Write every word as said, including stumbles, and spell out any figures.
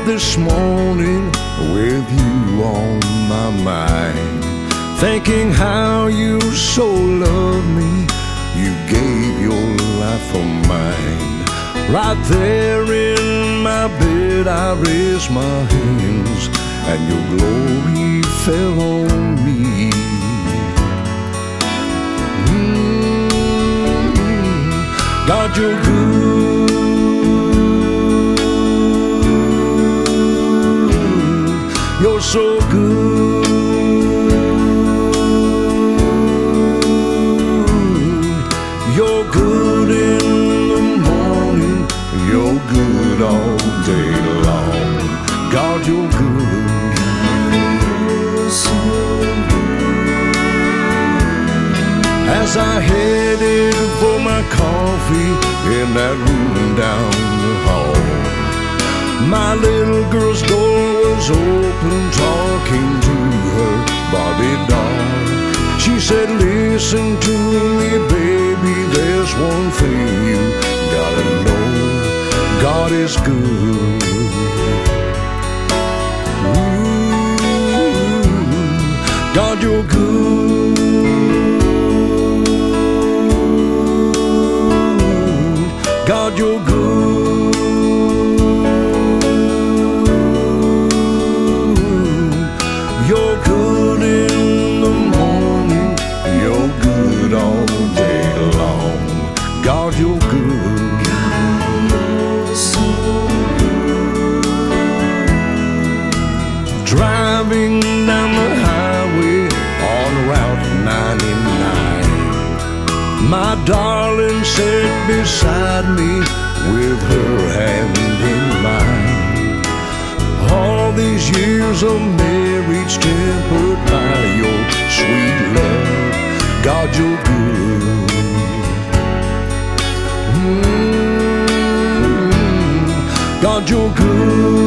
this morning with you on my mind, thinking how you so loved me. You gave your life for mine. Right there in my bed I raised my hands, and your glory fell on me. Mm-hmm. God, you're good. You're so good. You're good in the morning. You're good all day long. God, you're good. You're so good. As I headed for my coffee in that room down the hall, my little girl's door was open, talking to her Barbie doll. She said, listen to me, baby, there's one thing you gotta know. God is good. Ooh, God, you're good. God, you're good. You're good in the morning. You're good all day long. God, you're good. God, you're so good. Driving down the highway on Route ninety-nine, my darling sat beside me with her hand in mine. All these years of marriage tempered by your sweet love. God, you're good. Mm-hmm. God, you're good.